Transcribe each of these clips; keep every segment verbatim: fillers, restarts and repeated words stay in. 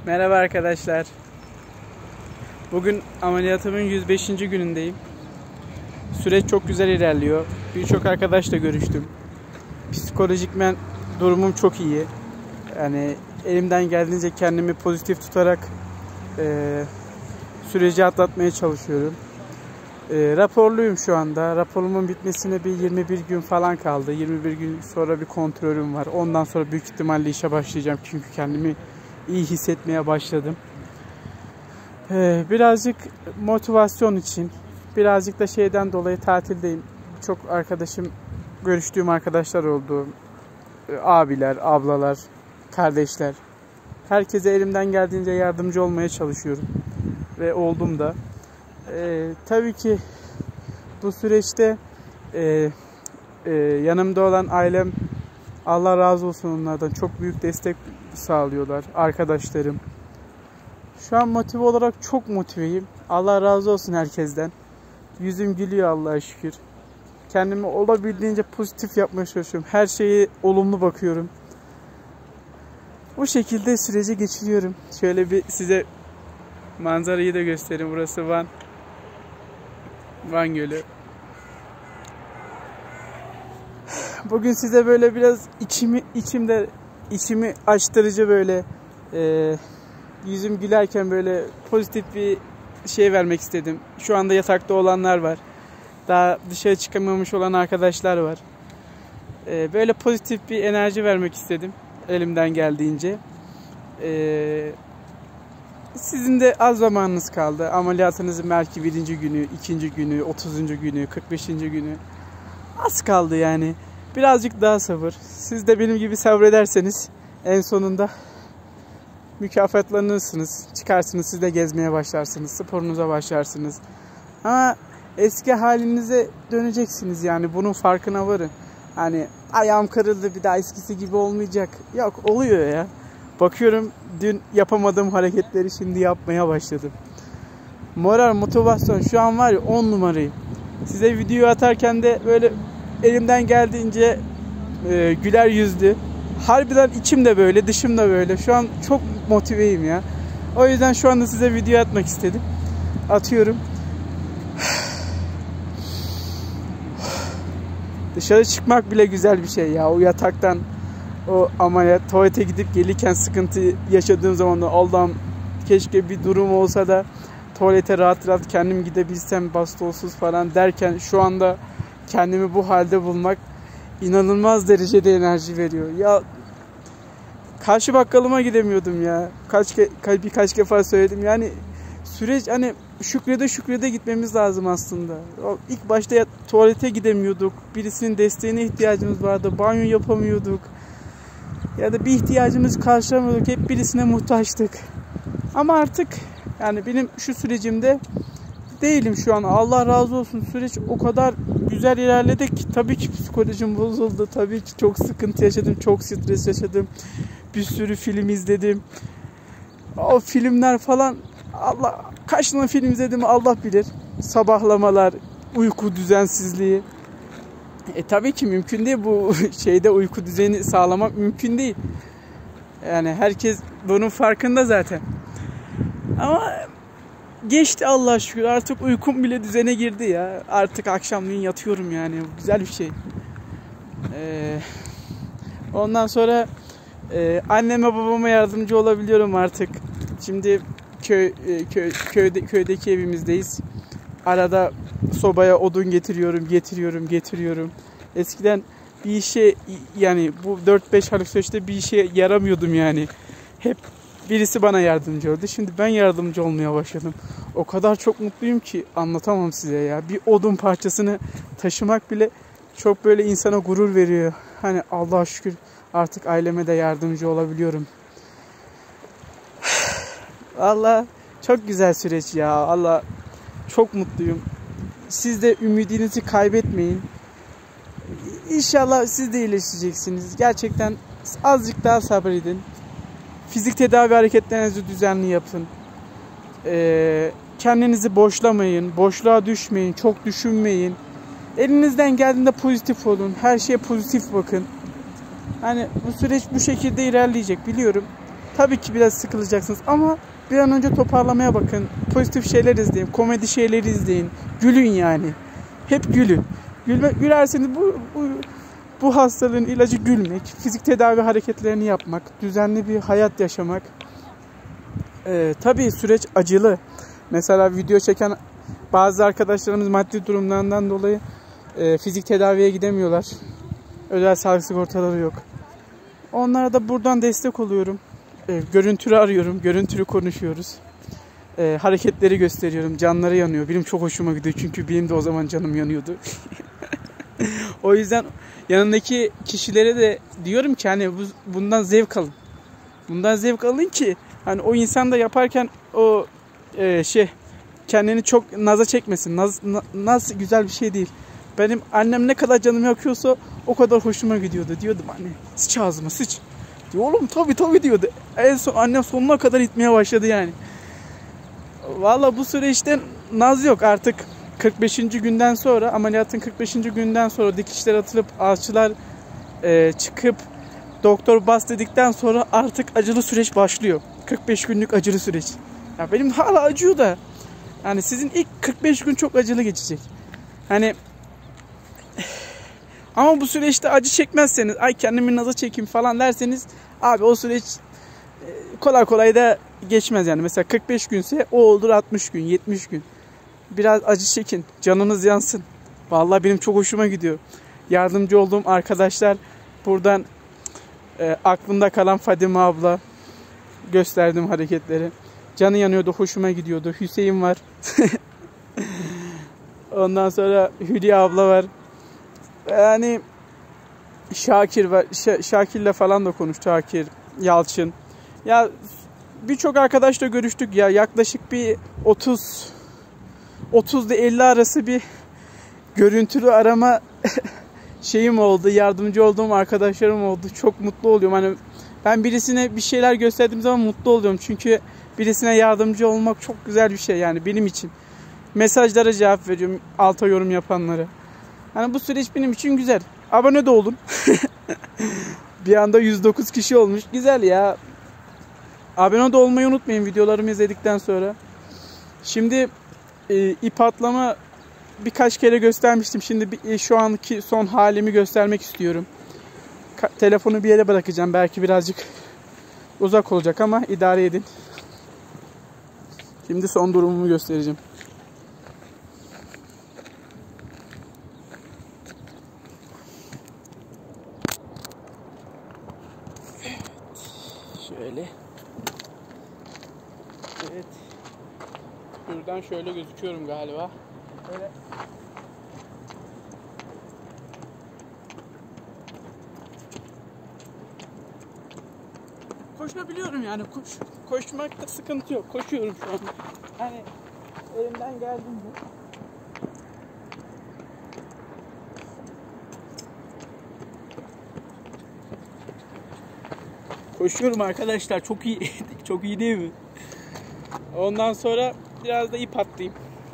Merhaba arkadaşlar. Bugün ameliyatımın yüz beşinci günündeyim. Süreç çok güzel ilerliyor. Birçok arkadaşla görüştüm. Psikolojikmen durumum çok iyi. Yani elimden geldiğince kendimi pozitif tutarak e, süreci atlatmaya çalışıyorum. E, raporluyum şu anda. Raporumun bitmesine bir yirmi bir gün falan kaldı. yirmi bir gün sonra bir kontrolüm var. Ondan sonra büyük ihtimalle işe başlayacağım. Çünkü kendimi iyi hissetmeye başladım. Ee, birazcık motivasyon için, birazcık da şeyden dolayı tatildeyim. Çok arkadaşım, görüştüğüm arkadaşlar oldu. Ee, abiler, ablalar, kardeşler. Herkese elimden geldiğince yardımcı olmaya çalışıyorum. Ve oldum da. Ee, tabii ki bu süreçte e, e, yanımda olan ailem, Allah razı olsun onlardan, çok büyük destek sağlıyorlar. Arkadaşlarım. Şu an motive olarak çok motiveyim. Allah razı olsun herkesten. Yüzüm gülüyor Allah'a şükür. Kendimi olabildiğince pozitif yapmaya çalışıyorum. Her şeye olumlu bakıyorum. Bu şekilde süreci geçiriyorum. Şöyle bir size manzarayı da göstereyim. Burası Van. Van Gölü. Bugün size böyle biraz içimi içimde içimi açtırıcı böyle e, yüzüm gülerken böyle pozitif bir şey vermek istedim. Şu anda yatakta olanlar var. Daha dışarı çıkamamış olan arkadaşlar var. E, böyle pozitif bir enerji vermek istedim elimden geldiğince. E, sizin de az zamanınız kaldı. Ameliyatınızın belki birinci günü, ikinci günü, otuzuncu günü, kırk beşinci günü. Az kaldı yani. Birazcık daha sabır. Siz de benim gibi sabrederseniz en sonunda mükafatlanırsınız. Çıkarsınız, siz de gezmeye başlarsınız. Sporunuza başlarsınız. Ama eski halinize döneceksiniz yani. Bunun farkına varın. Hani ayağım kırıldı, bir daha eskisi gibi olmayacak. Yok, oluyor ya. Bakıyorum dün yapamadığım hareketleri şimdi yapmaya başladım. Moral, motivasyon şu an var ya on numarayım. Size video atarken de böyle elimden geldiğince e, güler yüzlü. Harbiden içim de böyle, dışım da böyle. Şu an çok motiveyim ya. O yüzden şu anda size video atmak istedim. Atıyorum. Dışarı çıkmak bile güzel bir şey ya. O yataktan, o ameliyat, tuvalete gidip gelirken sıkıntı yaşadığım zaman da Allah'ım keşke bir durum olsa da tuvalete rahat rahat kendim gidebilsem bastonsuz falan derken şu anda kendimi bu halde bulmak inanılmaz derecede enerji veriyor. Ya karşı bakkalıma gidemiyordum ya. Kaç ke birkaç defa söyledim. Yani süreç hani şükrede şükrede gitmemiz lazım aslında. O ilk başta ya, tuvalete gidemiyorduk. Birisinin desteğine ihtiyacımız vardı. Banyo yapamıyorduk. Ya da bir ihtiyacımızı karşılamıyorduk. Hep birisine muhtaçtık. Ama artık yani benim şu sürecimde değilim şu an. Allah razı olsun. Süreç o kadar güzel ilerledi ki tabii ki psikolojim bozuldu. Tabii ki çok sıkıntı yaşadım. Çok stres yaşadım. Bir sürü film izledim. O filmler falan, Allah kaç tane film izledim Allah bilir. Sabahlamalar, uyku düzensizliği. E tabii ki mümkün değil bu şeyde uyku düzeni sağlamak mümkün değil. Yani herkes bunun farkında zaten. Ama geçti Allah'a şükür. Artık uykum bile düzene girdi ya. Artık akşamleyin yatıyorum yani. Güzel bir şey. Ee, ondan sonra e, anneme babama yardımcı olabiliyorum artık. Şimdi köy, köy köyde köydeki evimizdeyiz. Arada sobaya odun getiriyorum, getiriyorum, getiriyorum. Eskiden bir işe yani bu dört beş aylık süreçte bir işe yaramıyordum yani. Hep birisi bana yardımcı oldu. Şimdi ben yardımcı olmaya başladım. O kadar çok mutluyum ki anlatamam size ya. Bir odun parçasını taşımak bile çok böyle insana gurur veriyor. Hani Allah'a şükür artık aileme de yardımcı olabiliyorum. Allah çok güzel süreç ya. Allah çok mutluyum. Siz de ümidinizi kaybetmeyin. İnşallah siz de iyileşeceksiniz. Gerçekten azıcık daha sabredin. Fizik tedavi hareketlerinizi düzenli yapın. Ee, kendinizi boşlamayın. Boşluğa düşmeyin. Çok düşünmeyin. Elinizden geldiğinde pozitif olun. Her şeye pozitif bakın. Hani bu süreç bu şekilde ilerleyecek biliyorum. Tabii ki biraz sıkılacaksınız ama bir an önce toparlamaya bakın. Pozitif şeyler izleyin, komedi şeyleri izleyin. Gülün yani. Hep gülün. Gülme, gülerseniz bu, bu bu hastalığın ilacı gülmek, fizik tedavi hareketlerini yapmak, düzenli bir hayat yaşamak. Ee, tabii süreç acılı. Mesela video çeken bazı arkadaşlarımız maddi durumlarından dolayı e, fizik tedaviye gidemiyorlar. Özel sağlık sigortaları yok. Onlara da buradan destek oluyorum. E, görüntülü arıyorum, görüntülü konuşuyoruz. E, hareketleri gösteriyorum, canları yanıyor. Benim çok hoşuma gidiyor çünkü benim de o zaman canım yanıyordu. O yüzden yanındaki kişilere de diyorum ki hani bu, bundan zevk alın. Bundan zevk alın ki hani o insan da yaparken o e, şey kendini çok naza çekmesin. Naz, na, naz güzel bir şey değil. Benim annem ne kadar canım yakıyorsa o kadar hoşuma gidiyordu. Diyordum anne sıç ağzıma sıç. Diyor, oğlum tabii tabii diyordu. En son annem sonuna kadar itmeye başladı yani. Valla bu süreçte naz yok artık. kırk beşinci günden sonra, ameliyatın kırk beşinci günden sonra dikişler atılıp alçılar e, çıkıp doktor bas dedikten sonra artık acılı süreç başlıyor. kırk beş günlük acılı süreç. Ya benim hala acıyor da. Yani sizin ilk kırk beş gün çok acılı geçecek. Hani ama bu süreçte acı çekmezseniz, ay kendimi naza çekeyim falan derseniz abi o süreç kolay kolay da geçmez yani. Mesela kırk beş günse o olur altmış gün, yetmiş gün. Biraz acı çekin, canınız yansın. Vallahi benim çok hoşuma gidiyor. Yardımcı olduğum arkadaşlar buradan e, aklımda kalan Fadime abla, gösterdiğim hareketleri. Canı yanıyordu, hoşuma gidiyordu. Hüseyin var. Ondan sonra Hülya abla var. Yani Şakir var. Ş- Şakir'le falan da konuştu. Şakir, Yalçın. Ya birçok arkadaşla görüştük ya. Yaklaşık bir otuz otuz ile elli arası bir görüntülü arama şeyim oldu. Yardımcı olduğum arkadaşlarım oldu. Çok mutlu oluyorum. Hani ben birisine bir şeyler gösterdiğim zaman mutlu oluyorum. Çünkü birisine yardımcı olmak çok güzel bir şey yani benim için. Mesajlara cevap veriyorum alta yorum yapanlara. Yani bu süreç benim için güzel. Abone de olun. Bir anda yüz dokuz kişi olmuş. Güzel ya. Abone de olmayı unutmayın videolarımı izledikten sonra. Şimdi e, ip atlama birkaç kere göstermiştim. Şimdi bir, şu anki son halimi göstermek istiyorum. Ka- telefonu bir yere bırakacağım. Belki birazcık uzak olacak ama idare edin. Şimdi son durumumu göstereceğim. Şöyle. Evet. Buradan şöyle gözüküyorum galiba. Böyle. Koşabiliyorum yani. Koş, koşmakta sıkıntı yok. Koşuyorum şu an. Hani elimden geldiğince. Koşuyorum arkadaşlar. Çok iyi. Çok iyi değil mi? Ondan sonra biraz da ip atlayayım.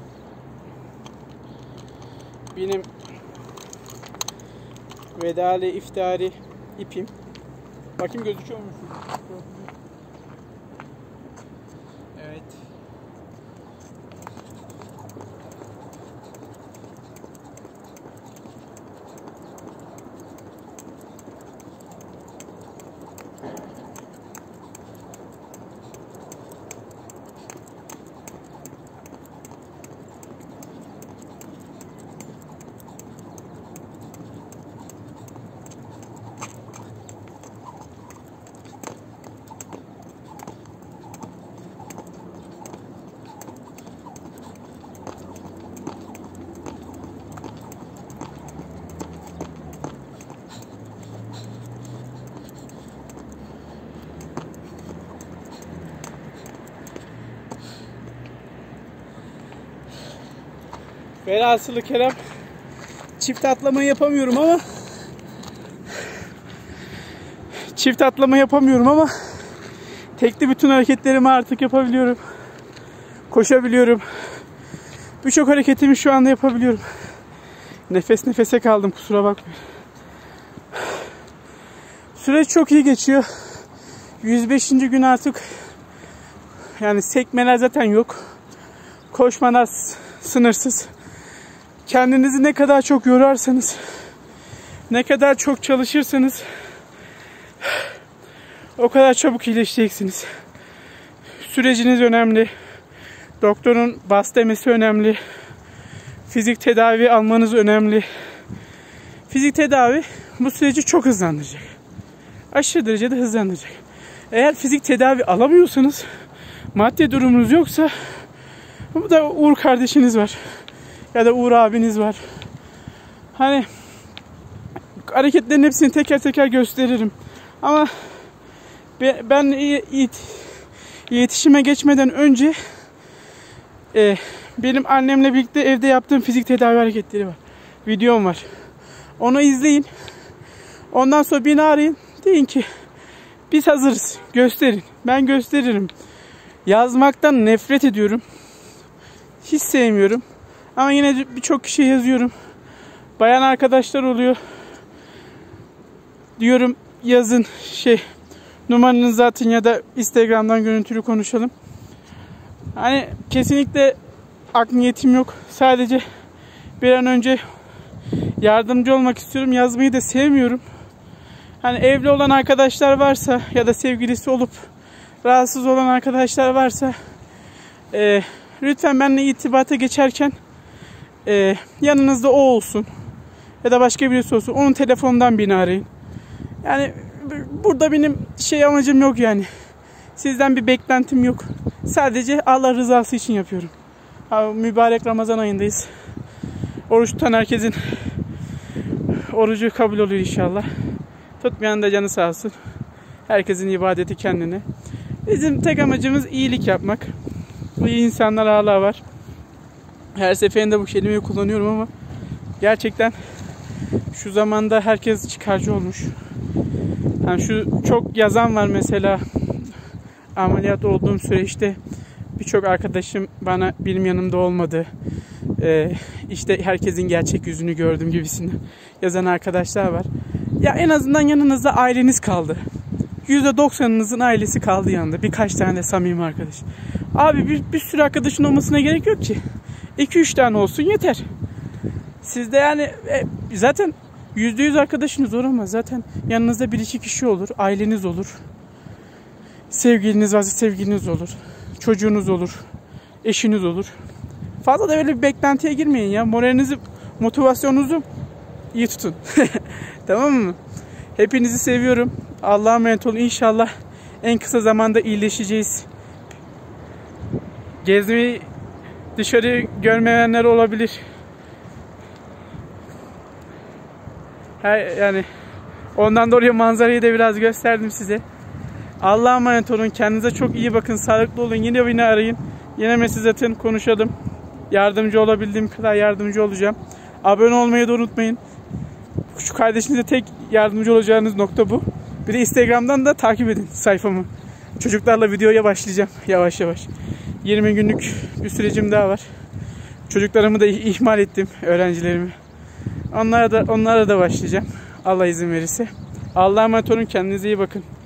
Benim vedali iftari ipim. Bakayım gözüküyor mu? Evet. Velhasılı kelam çift atlamayı yapamıyorum ama çift atlama yapamıyorum ama tekli bütün hareketlerimi artık yapabiliyorum. Koşabiliyorum. Birçok hareketimi şu anda yapabiliyorum. Nefes nefese kaldım, kusura bakmayın. Süreç çok iyi geçiyor. yüz beşinci gün artık yani sekmeler zaten yok. Koşmalar sınırsız. Kendinizi ne kadar çok yorarsanız, ne kadar çok çalışırsanız o kadar çabuk iyileşeceksiniz. Süreciniz önemli. Doktorun bas demesi önemli. Fizik tedavi almanız önemli. Fizik tedavi bu süreci çok hızlandıracak. Aşırı derecede hızlandıracak. Eğer fizik tedavi alamıyorsanız, maddi durumunuz yoksa, bu da Uğur kardeşiniz var. Ya da Uğur abiniz var. Hani hareketlerin hepsini teker teker gösteririm. Ama ben iletişime geçmeden önce e, benim annemle birlikte evde yaptığım fizik tedavi hareketleri var. Videom var. Onu izleyin. Ondan sonra beni arayın. Deyin ki biz hazırız. Gösterin. Ben gösteririm. Yazmaktan nefret ediyorum. Hiç sevmiyorum. Ama yine birçok kişi yazıyorum. Bayan arkadaşlar oluyor. Diyorum yazın şey numaranızı atın ya da Instagram'dan görüntülü konuşalım. Hani kesinlikle art niyetim yok. Sadece bir an önce yardımcı olmak istiyorum. Yazmayı da sevmiyorum. Hani evli olan arkadaşlar varsa ya da sevgilisi olup rahatsız olan arkadaşlar varsa e, lütfen benimle irtibata geçerken e, yanınızda o olsun ya da başka birisi olsun. Onun telefonundan beni arayın. Yani burada benim şey amacım yok yani. Sizden bir beklentim yok. Sadece Allah rızası için yapıyorum. Ha, mübarek Ramazan ayındayız. Oruç tutan herkesin orucu kabul oluyor inşallah. Tutmayan da canı sağ olsun. Herkesin ibadeti kendine. Bizim tek amacımız iyilik yapmak. İyi insanlar hala var. Her seferinde bu kelimeyi kullanıyorum ama gerçekten şu zamanda herkes çıkarcı olmuş. Yani şu çok yazan var mesela. Ameliyat olduğum süreçte birçok arkadaşım bana benim yanımda olmadı. Ee, işte herkesin gerçek yüzünü gördüm gibisinden yazan arkadaşlar var. Ya en azından yanınızda aileniz kaldı. yüzde doksanınızın ailesi kaldı yanında. Birkaç tane de samimi arkadaş. Abi bir, bir sürü arkadaşın olmasına gerek yok ki. iki üç tane olsun yeter. Sizde yani e, zaten yüzde yüz arkadaşınız olamaz. Zaten yanınızda bir iki kişi olur. Aileniz olur. Sevgiliniz varsa sevgiliniz olur. Çocuğunuz olur. Eşiniz olur. Fazla da öyle bir beklentiye girmeyin ya. Moralinizi, motivasyonunuzu iyi tutun. Tamam mı? Hepinizi seviyorum. Allah'a emanet olun. İnşallah en kısa zamanda iyileşeceğiz. Gezmeyi dışarı görmeyenler olabilir. Her, yani ondan dolayı manzarayı da biraz gösterdim size. Allah'a emanet olun. Kendinize çok iyi bakın. Sağlıklı olun. Yine beni arayın. Yine mesaj atın. Konuşalım. Yardımcı olabildiğim kadar yardımcı olacağım. Abone olmayı da unutmayın. Şu kardeşinize tek yardımcı olacağınız nokta bu. Bir de Instagram'dan da takip edin sayfamı. Çocuklarla videoya başlayacağım yavaş yavaş. yirmi günlük bir sürecim daha var. Çocuklarımı da ihmal ettim, öğrencilerimi. Onlara da onlara da başlayacağım. Allah izin verirse. Allah'a emanet olun. Kendinize iyi bakın.